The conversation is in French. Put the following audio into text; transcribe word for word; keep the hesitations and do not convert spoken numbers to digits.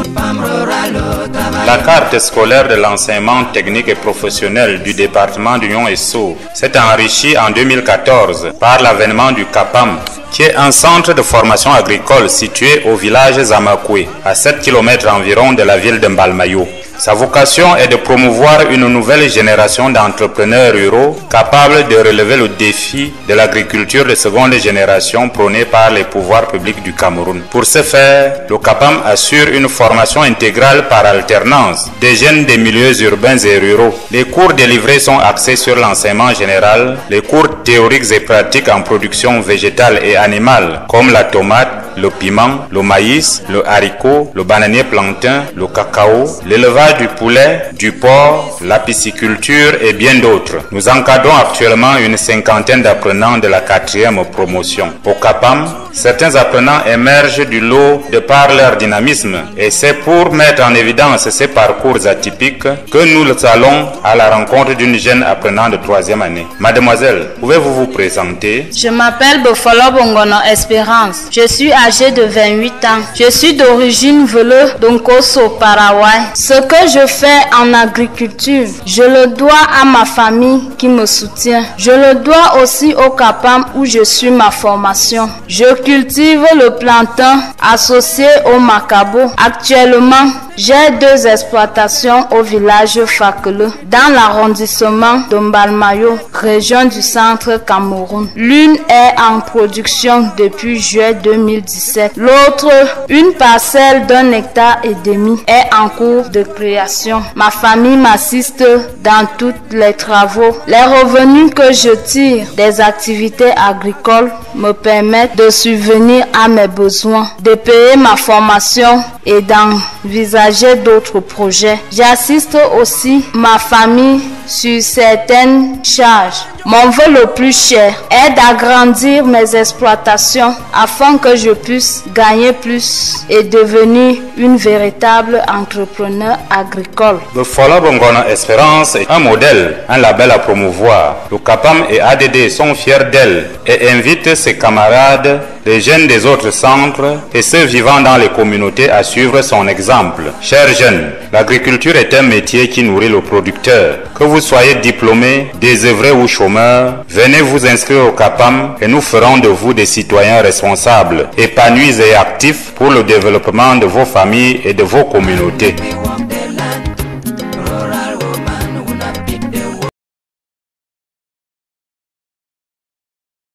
La carte scolaire de l'enseignement technique et professionnel du département d'Union Esso s'est enrichie en deux mille quatorze par l'avènement du CAPAM, qui est un centre de formation agricole situé au village Zamakwe, à sept kilomètres environ de la ville de Mbalmayo. Sa vocation est de promouvoir une nouvelle génération d'entrepreneurs ruraux capables de relever le défi de l'agriculture de seconde génération prônée par les pouvoirs publics du Cameroun. Pour ce faire, le CAPAM assure une formation intégrale par alternance des jeunes des milieux urbains et ruraux. Les cours délivrés sont axés sur l'enseignement général, les cours théoriques et pratiques en production végétale et animale, comme la tomate, le piment, le maïs, le haricot, le bananier plantain, le cacao, l'élevage du poulet, du porc, la pisciculture et bien d'autres. Nous encadrons actuellement une cinquantaine d'apprenants de la quatrième promotion. Au CAPAM, certains apprenants émergent du lot de par leur dynamisme et c'est pour mettre en évidence ces parcours atypiques que nous allons à la rencontre d'une jeune apprenante de troisième année. Mademoiselle, pouvez-vous vous présenter? Je m'appelle Bofolo Bongono Espérance. Je suis âgée de vingt-huit ans. Je suis d'origine Vele d'Onkoso, Paraguay. Ce que je fais en agriculture, je le dois à ma famille qui me soutient. Je le dois aussi au CAPAM où je suis ma formation. Je cultive le plantain associé au macabo. Actuellement, j'ai deux exploitations au village Fakele, dans l'arrondissement de Mbalmayo, région du centre Cameroun. L'une est en production depuis juillet deux mille dix-sept. L'autre, une parcelle d'un hectare et demi, est en cours de création. Ma famille m'assiste dans tous les travaux. Les revenus que je tire des activités agricoles me permettent de subvenir à mes besoins, de payer ma formation et d'envisager d'autres projets. J'assiste aussi ma famille sur certaines charges. Mon vœu le plus cher est d'agrandir mes exploitations afin que je puisse gagner plus et devenir une véritable entrepreneur agricole. Le Folo Bongono Espérance est un modèle, un label à promouvoir. Le CAPAM et A D D sont fiers d'elle et invitent ses camarades, les jeunes des autres centres et ceux vivant dans les communautés à suivre son exemple. Chers jeunes, l'agriculture est un métier qui nourrit le producteur. Que vous soyez diplômé, désœuvré ou chômeur, venez vous inscrire au CAPAM et nous ferons de vous des citoyens responsables, épanouis et actifs pour le développement de vos familles et de vos communautés.